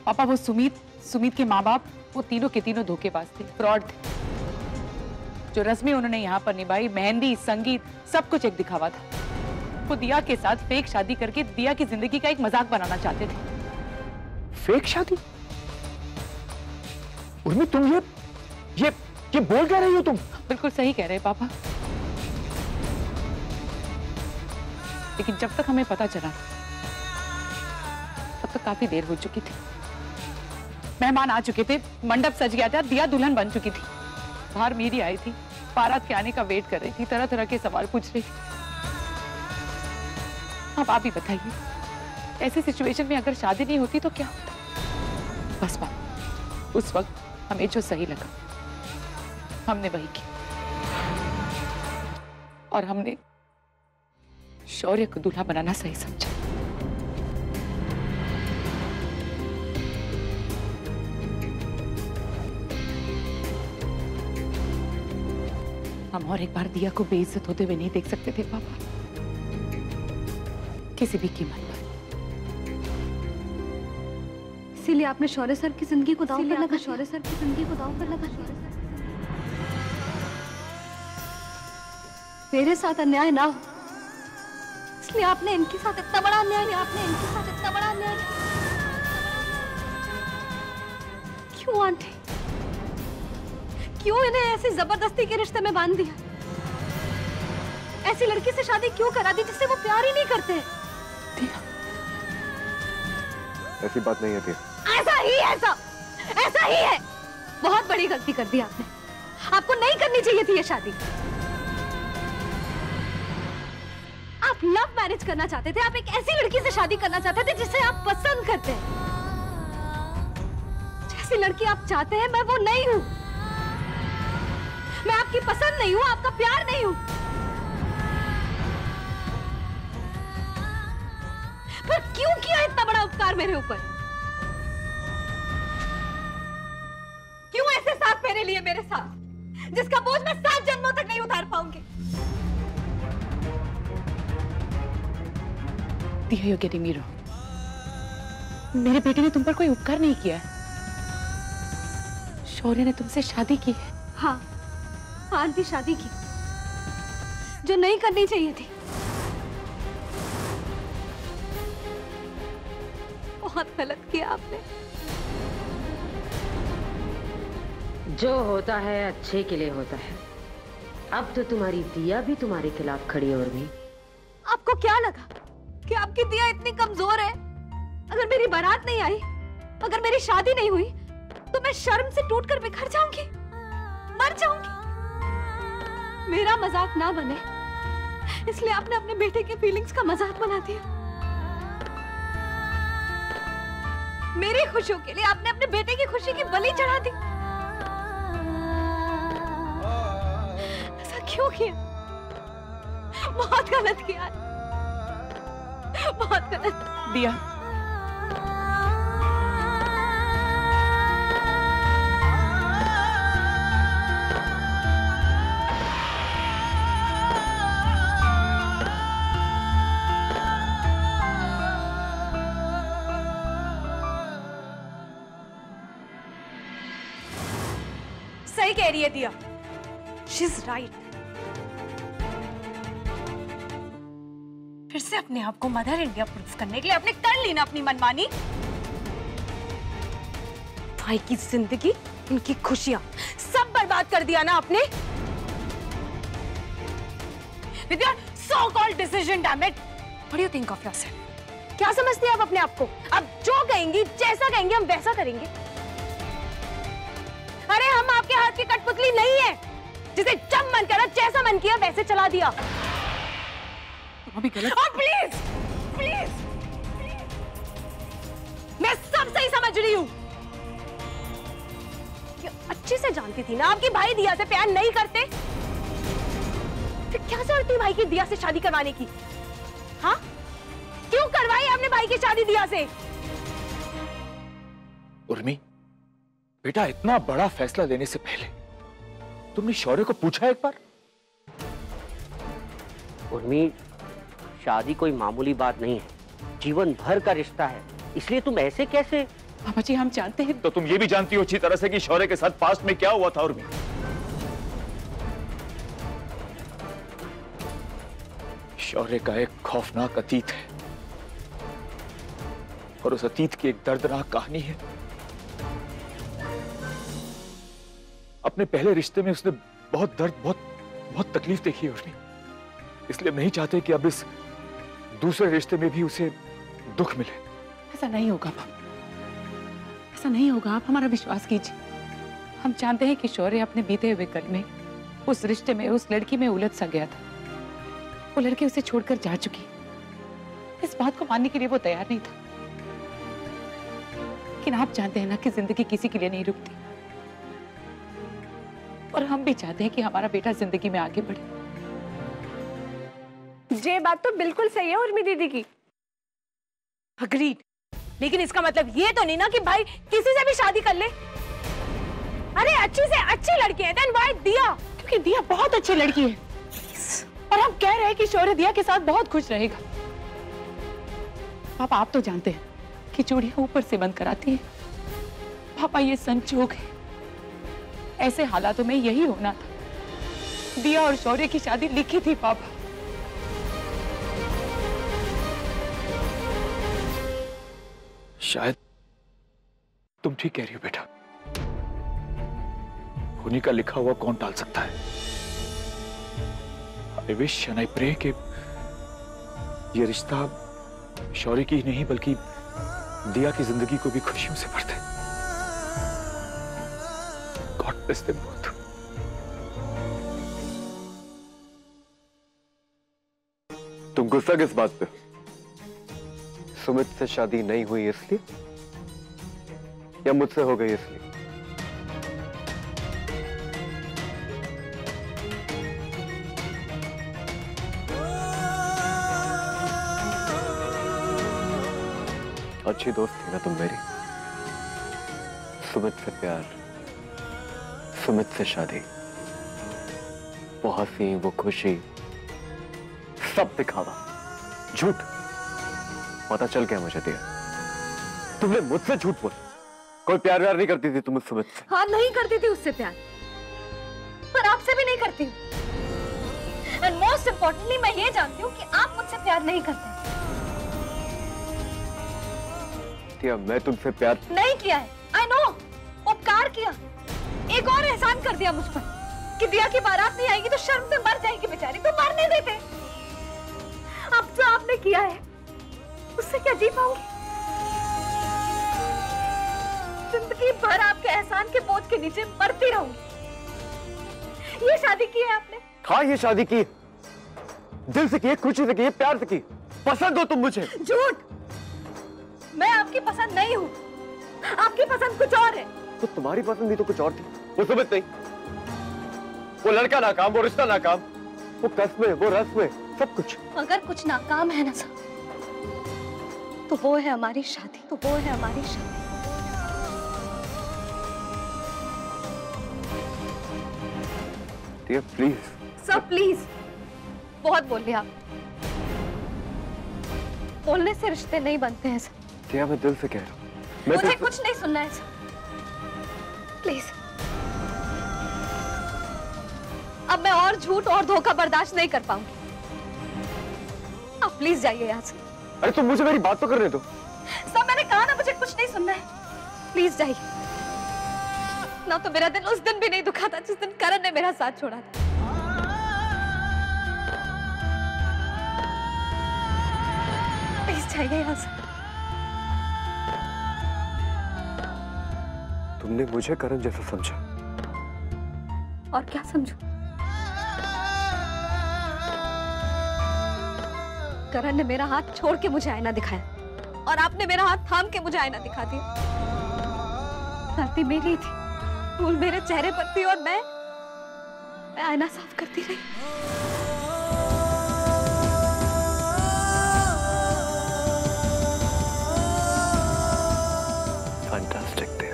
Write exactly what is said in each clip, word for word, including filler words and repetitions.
पापा वो सुमित सुमित के माँ बाप वो तीनों के तीनों धोखेबाज थे, फ्रॉड थे। जो रस्में उन्होंने यहाँ पर निभाई, मेहंदी, संगीत, सब कुछ एक दिखावा था। वो दिया के साथ फेक शादी करके दिया की जिंदगी का एक मजाक बनाना चाहते थे। फेक शादी? उर्मी तुम ये ये ये बोल क्या रही हो तुम? बिल्कुल सही कह रहे हैं पापा। लेकिन जब तक हमें पता चला तब तक काफी देर हो चुकी थी। मेहमान आ चुके थे, मंडप सज गया था, दिया दुल्हन बन चुकी थी। बाहर मीरी आई थी, बारात के आने का वेट कर रही थी, तरह तरह के सवाल पूछ रही थी। अब आप ही बताइए, ऐसी सिचुएशन में अगर शादी नहीं होती तो क्या होता? बस बात, उस वक्त हमें जो सही लगा हमने वही किया, और हमने शौर्य को दूल्हा बनाना सही समझा। हम और एक बार दिया को बेइज्जत होते हुए नहीं देख सकते थे पापा, किसी भी कीमत पर। इसीलिए आपने शौर्य सर की जिंदगी को दांव पर लगा शौर्य सर की जिंदगी को दांव पर लगा मेरे साथ अन्याय ना हो, इसलिए आपने इनके साथ इतना बड़ा अन्याय किया। आपने इनके साथ इतना बड़ा अन्याय किया। क्यों आंटी, क्यों इन्हें ऐसी जबरदस्ती के रिश्ते में बांध दिया? ऐसी लड़की से शादी क्यों करा दी जिससे वो प्यार ही नहीं करते? ऐसी बात नहीं है दिया। ऐसा ही ऐसा ऐसा ही है। बहुत बड़ी गलती कर दी आपने। आपको नहीं करनी चाहिए थी ये शादी। आप लव मैरिज करना चाहते थे, आप एक ऐसी लड़की से शादी करना चाहते थे जिसे आप पसंद करते हैं। जैसी लड़की आप चाहते हैं मैं वो नहीं हूं। मैं आपकी पसंद नहीं हूं, आपका प्यार नहीं हूं। पर क्यों किया इतना बड़ा उपकार मेरे ऊपर? क्यों ऐसे साथ मेरे लिए मेरे साथ, जिसका बोझ मैं सात जन्मों तक नहीं उतार पाऊंगी? दिया, you're getting me wrong. मेरे बेटे ने तुम पर कोई उपकार नहीं किया है। शौर्य ने तुमसे शादी की है। हाँ, आंटी शादी की, जो नहीं करनी चाहिए थी। बहुत गलत किया आपने। जो होता है अच्छे के लिए होता है। अब तो तुम्हारी दिया भी तुम्हारे खिलाफ खड़ी है उर्मी। आपको क्या लगा कि आपकी दिया इतनी कमजोर है? अगर मेरी बारात नहीं आई, अगर मेरी शादी नहीं हुई, तो मैं शर्म से टूटकर बिखर जाऊंगी, मर जाऊंगी। मेरा मजाक ना बने, इसलिए आपने अपने बेटे के फीलिंग्स का मजाक बना दिया। मेरी खुशियों के लिए आपने अपने बेटे की खुशी की बलि चढ़ा दी। ऐसा क्यों किया? बहुत गलत किया, बहुत गलत। दिया, सही कह रही है दिया। She is right. फिर से अपने आप को मदर इंडिया प्रूफ करने के लिए आपने कर ली ना अपनी मनमानी। भाई की जिंदगी, उनकी खुशियां सब बर्बाद कर दिया ना आपने। With your so-called decision, damn it. What do you think of yourself? क्या समझती हैं आप अपने आप को? अब जो कहेंगी, जैसा कहेंगे हम वैसा करेंगे। अरे हम आपके हाथ की कठपुतली नहीं है, जिसे जब मन करा जैसा मन किया वैसे चला दिया। अभी गलत। और प्लीज प्लीज मैं सब सही समझ रही हूँ। अच्छे से जानती थी ना आपकी भाई दिया से प्यार नहीं करते, फिर क्या जरूरत थी भाई की दिया से शादी करवाने की? हाँ, क्यों करवाई आपने भाई की शादी दिया से? उर्मी, बेटा इतना बड़ा फैसला लेने से पहले तुमने शौर्य को पूछा एक बार? उर्मी, शादी कोई मामूली बात नहीं है, जीवन भर का रिश्ता है, इसलिए तुम ऐसे कैसे? पापा जी हम जानते हैं। तो तुम ये भी जानती हो अच्छी तरह से कि शौर्य के साथ पास्ट में क्या हुआ था। उर्मी, शौर्य का एक खौफनाक अतीत है और उस अतीत की एक दर्दनाक कहानी है। अपने पहले रिश्ते में उसने बहुत दर्द, बहुत बहुत तकलीफ देखी है उर्मी। इसलिए हम नहीं चाहते कि अब इस दूसरे रिश्ते में भी उसे दुख मिले। ऐसा नहीं होगा पापा, ऐसा नहीं होगा, आप हमारा विश्वास कीजिए। हम जानते हैं कि शौर्य अपने बीते हुए कल में उस रिश्ते में उस लड़की में उलझ सा गया था। वो लड़की उसे छोड़कर जा चुकी। इस बात को मानने के लिए वो तैयार नहीं था, लेकिन आप जानते हैं ना कि जिंदगी किसी के लिए नहीं रुकती, और हम भी चाहते हैं कि हमारा बेटा जिंदगी में आगे बढ़े। ये बात तो बिल्कुल सही है उर्मी दीदी की। अग्रीड, लेकिन इसका मतलब ये तो नहीं ना कि भाई किसी से भी शादी कर ले। अरे अच्छी से अच्छी लड़की है, देन व्हाई दिया? क्योंकि दिया बहुत अच्छी लड़की है और हम कह रहे हैं कि शौर्य दिया के साथ बहुत खुश रहेगा। पापा आप तो जानते हैं कि चूड़ियां ऊपर से बंद कराती है। पापा ये संजोग है, ऐसे हालातों में यही होना था। दिया और शौर्य की शादी लिखी थी पापा। शायद तुम ठीक कह रही हो बेटा। होने का लिखा हुआ कौन टाल सकता है। I wish and I pray कि ये रिश्ता शौर्य की ही नहीं बल्कि दिया की जिंदगी को भी खुशियों से भर दे। God bless them both. तुम गुस्सा किस बात पे? सुमित से शादी नहीं हुई इसलिए या मुझसे हो गई इसलिए? अच्छी दोस्त थी ना तुम मेरी। सुमित से प्यार, सुमित से शादी, वो हंसी, वो खुशी, सब दिखावा, झूठ। पता चल गया मुझे दिया, तुमने मुझसे झूठ बोला। कोई प्यार व्यार नहीं करती थी तुम उस सुमित से? हाँ नहीं करती थी उससे प्यार, पर आपसे भी नहीं करती हूँ। एंड मोस्ट इम्पोर्टेंटली मैं ये जानती हूँ कि आप मुझसे प्यार नहीं करते। दिया, मैं तुमसे प्यार नहीं किया है। आई नो, उपकार किया, एक और एहसान कर दिया मुझ पर कि दिया की बारात नहीं आएगी तो शर्म से मर जाएगी बेचारी, तो मरने देते। अब जो आपने किया है उससे क्या जी पाऊंगी? जिंदगी भर आपके एहसान के बोझ के नीचे मरती रहूंगी। ये शादी की है आपने? हाँ ये शादी की, दिल से की, खुशी से की, प्यार से की। पसंद हो तुम मुझे? झूठ, मैं आपकी पसंद नहीं हूँ। आपकी पसंद कुछ और है। तो तुम्हारी पसंद भी तो कुछ और थी। वो सुमित नहीं, वो लड़का नाकाम, वो रिश्ता नाकाम, वो कस्में, वो रस्में, सब कुछ। अगर कुछ नाकाम है ना सर, तो वो है हमारी शादी, तो वो है हमारी शादी। Dear please. सर प्लीज, बहुत बोल लिया आप। बोलने से रिश्ते नहीं बनते हैं सर। क्या मैं दिल से कह रहा हूँ, मुझे कुछ नहीं सुनना है सर, प्लीज। अब मैं और झूठ और धोखा बर्दाश्त नहीं कर पाऊंगी। आप प्लीज जाइए यहाँ से। अरे तुम मुझे मेरी बात तो करने दो। सब मैंने कहा ना, मुझे कुछ नहीं सुनना है, प्लीज जाइए। ना तो मेरा दिल उस दिन भी नहीं दुखा था जिस दिन करण ने मेरा साथ छोड़ा था। प्लीज जाइए यहाँ से। तुमने मुझे करण जैसा समझा। और क्या समझू? करण ने मेरा हाथ छोड़ के मुझे आईना दिखाया और आपने मेरा हाथ थाम के मुझे आईना दिखा दिया। गलती मेरी थी, धूल मेरे चेहरे पर थी और मैं मैं आईना साफ करती रही। फैंटास्टिक थे।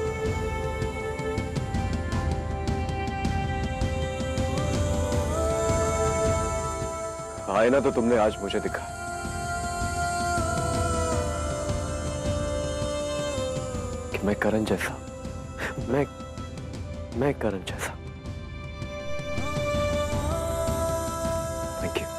आईना तो तुमने आज मुझे दिखा, मैं करण जैसा, मैं मैं करण जैसा। Thank you.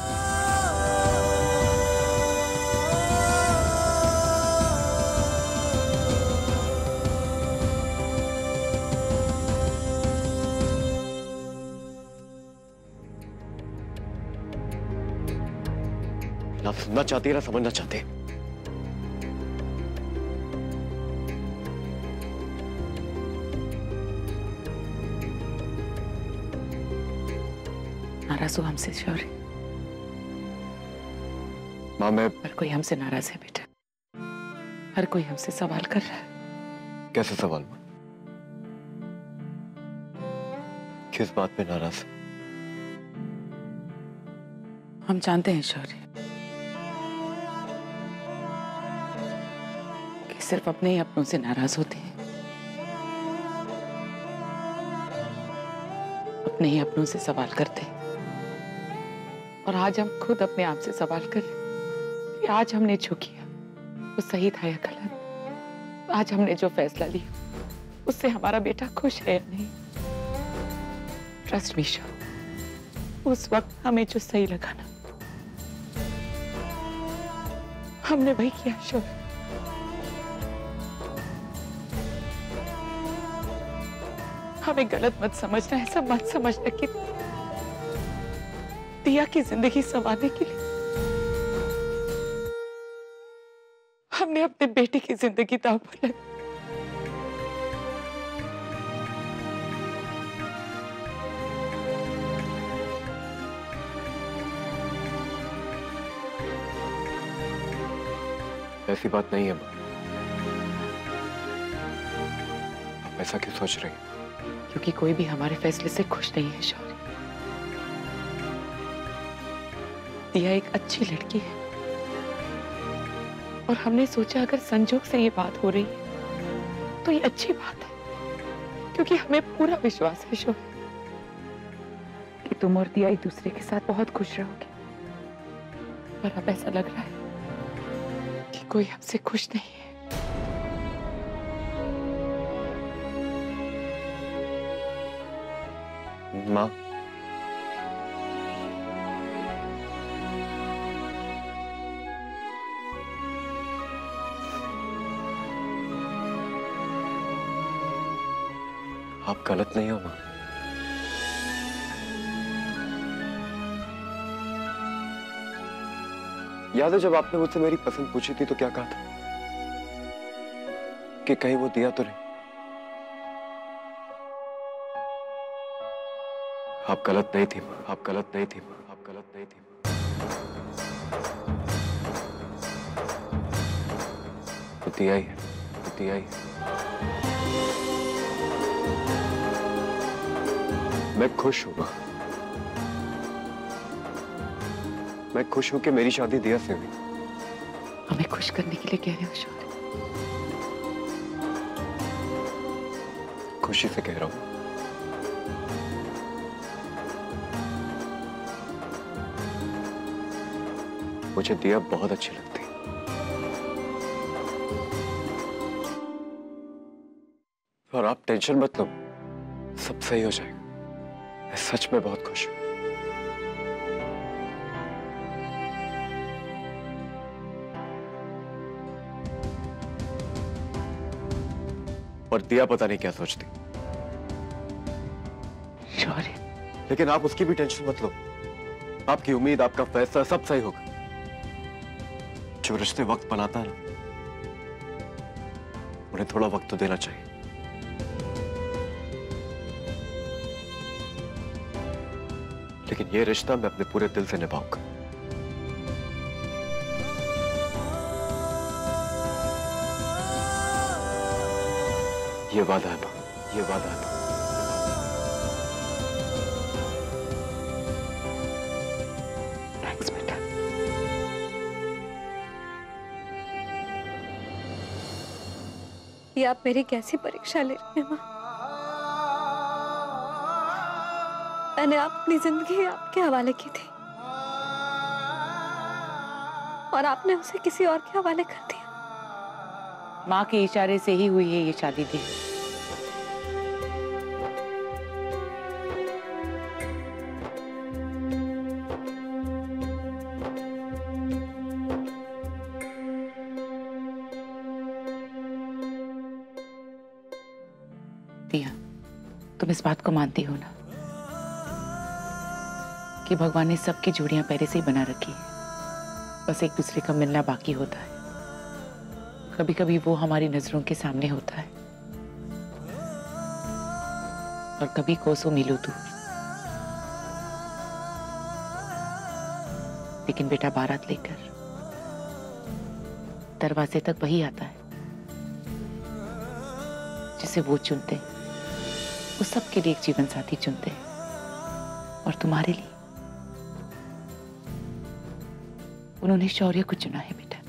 ना सुनना चाहती है ना समझना चाहती है। नाराज हो हमसे शौर्य? माँ मैं हर कोई हमसे नाराज है बेटा, हर कोई हमसे सवाल कर रहा है। कैसे सवाल माँ? किस बात पे नाराज? हम जानते हैं शौर्य कि सिर्फ अपने ही अपनों से नाराज होते हैं, अपने ही अपनों से सवाल करते हैं। और आज हम खुद अपने आप से सवाल कर रहे हैं कि आज हमने जो किया वो सही था या गलत। आज हमने जो फैसला लिया उससे हमारा बेटा खुश है या नहीं। ट्रस्ट मी शौर्य, उस वक्त हमें जो सही लगा ना हमने वही किया शौर्य। हमें गलत मत समझना, ऐसा मत समझना कि दिया की जिंदगी संवारने के लिए हमने अपने बेटे की जिंदगी दांव पर लगा। ऐसी बात नहीं है माँ। आप ऐसा क्यों सोच रही हैं? क्योंकि कोई भी हमारे फैसले से खुश नहीं है शौर्य। दिया एक अच्छी लड़की है और हमने सोचा अगर संजोग से ये बात हो रही है तो ये अच्छी बात है, क्योंकि हमें पूरा विश्वास है शौर्य कि तुम और दिया एक दूसरे के साथ बहुत खुश रहोगे। पर अब ऐसा लग रहा है कि कोई हमसे खुश नहीं है। माँ आप गलत नहीं हो माँ। याद है जब आपने मुझसे मेरी पसंद पूछी थी तो क्या कहा था कि कहीं वो दिया तो नहीं। आप गलत नहीं थी माँ, आप गलत नहीं थी माँ, आप गलत नहीं थी माँ। वो दिया ही है, वो दिया ही है। मैं खुश हूं माँ, मैं खुश हूं कि मेरी शादी दिया से हुई। हमें खुश करने के लिए कह रहे हो शौर्य? खुशी से कह रहा हूं। मुझे दिया बहुत अच्छी लगती है और आप टेंशन मत लो, सब सही हो जाएगा। मैं सच में बहुत खुश हूं। और दिया पता नहीं क्या सोचती। शौर्य, लेकिन आप उसकी भी टेंशन मत लो। आपकी उम्मीद, आपका फैसला सब सही होगा। जो रिश्ते वक्त बनाता है ना, उन्हें थोड़ा वक्त तो देना चाहिए। लेकिन ये रिश्ता मैं अपने पूरे दिल से निभाऊंगा। ये वादा है मां, ये वादा है मां। थैंक्स बेटा। ये आप मेरी कैसी परीक्षा ले रही हैं माँ? मैंने अपनी जिंदगी आपके हवाले की थी और आपने उसे किसी और के हवाले कर दिया। माँ के इशारे से ही हुई है ये शादी थी। दिया, तुम इस बात को मानती हो ना कि भगवान ने सबकी जोड़ियां पहले से ही बना रखी है, बस एक दूसरे का मिलना बाकी होता है। कभी कभी वो हमारी नजरों के सामने होता है और कभी कोसों मीलों दूर। लेकिन बेटा बारात लेकर दरवाजे तक वही आता है जिसे वो चुनते हैं। वो सबके लिए एक जीवन साथी चुनते हैं और तुम्हारे लिए उन्होंने शौर्य को चुना है बेटा।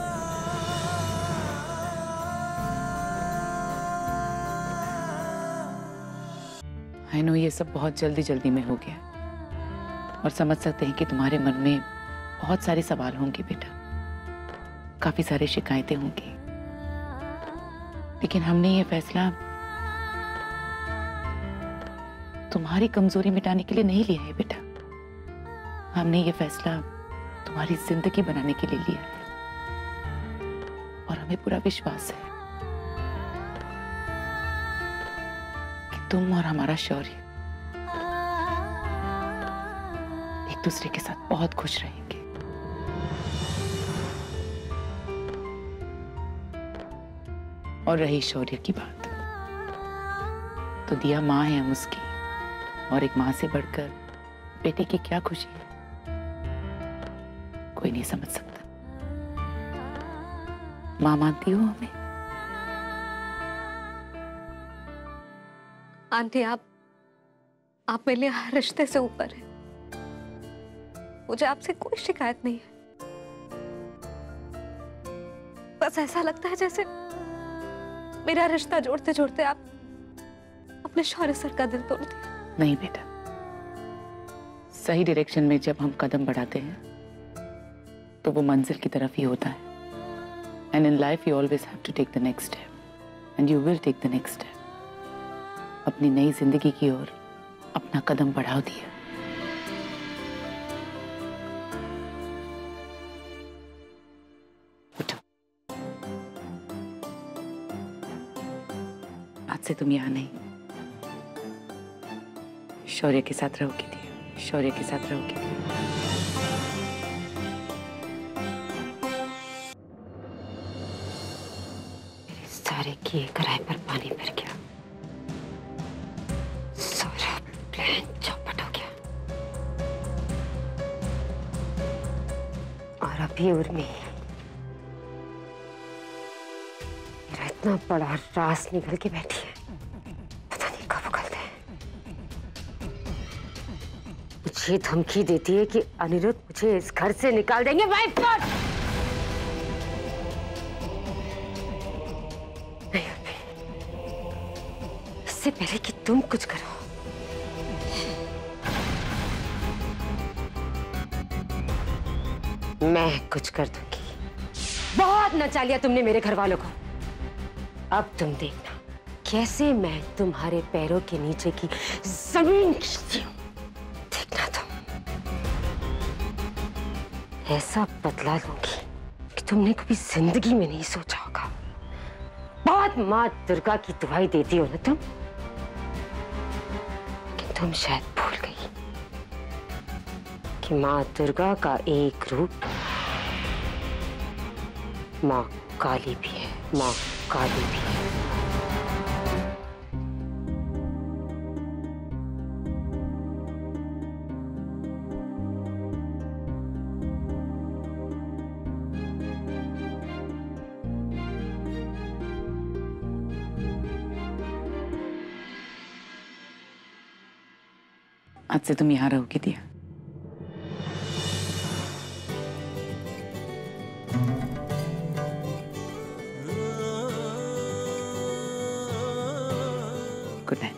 आई नो ये सब बहुत जल्दी जल्दी में हो गया और समझ सकते हैं कि तुम्हारे मन में बहुत सारे सवाल होंगे बेटा, काफी सारे शिकायतें होंगी। लेकिन हमने ये फैसला तुम्हारी कमजोरी मिटाने के लिए नहीं लिया है बेटा, हमने ये फैसला तुम्हारी जिंदगी बनाने के लिए लिया है और हमें पूरा विश्वास है कि तुम और हमारा शौर्य एक दूसरे के साथ बहुत खुश रहेंगे। और रही शौर्य की बात, तो दिया माँ है हम उसकी, और एक माँ से बढ़कर बेटे की क्या खुशी है कोई नहीं समझ सकता। माँ मानती हो हमें? आंटी आप आप मेरे लिए हर रिश्ते से ऊपर है। मुझे आपसे कोई शिकायत नहीं है, बस ऐसा लगता है जैसे मेरा रिश्ता जोड़ते जोड़ते आप अपने शौर्य सर का दिल तोड़ दिया। नहीं बेटा, सही डायरेक्शन में जब हम कदम बढ़ाते हैं तो वो मंजिल की तरफ ही होता है। And in life you always have to take the next step and you will take the next step. अपनी नई जिंदगी की ओर अपना कदम बढ़ाओ दिया। उठो, आज से तुम यहां नहीं, शौर्य के साथ रहोगे दिया, शौर्य के साथ रहोगे दिया। मेरे सारे किए कराए पर पानी फिर गया, सारा प्लान चौपट हो गया। और अभी उर्मी मेरा इतना बड़ा राज निकल के बैठी है, पता नहीं कब उगलते हैं। मुझे धमकी देती है कि अनिरुद्ध मुझे इस घर से निकाल देंगे। My God! नहीं उर्मी, इससे पहले कि तुम कुछ करो, मैं कुछ कर दूंगी। बहुत नचा लिया तुमने मेरे घर वालों को, अब तुम देखना कैसे मैं तुम्हारे पैरों के नीचे की जमीन खींचती हूँ। देखना तुम, ऐसा बदला लूंगी कि तुमने कभी जिंदगी में नहीं सोचा होगा। बहुत माँ दुर्गा की दुहाई देती हो ना तुम, कि तुम शायद भूल गई कि माँ दुर्गा का एक रूप माँ काली भी है, माँ काली भी है। आज से तुम यहाँ रहोगी दिया। Good night.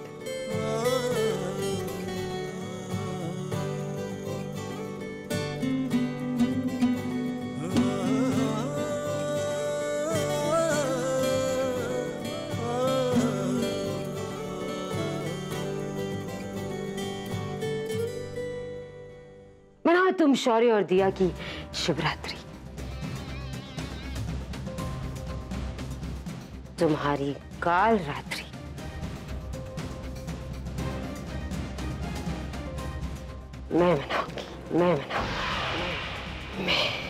तुम शौर्य और दिया की शिवरात्रि। तुम्हारी काल रात्रि मैं मनाऊंगी, मैं मनाऊंगी, मैं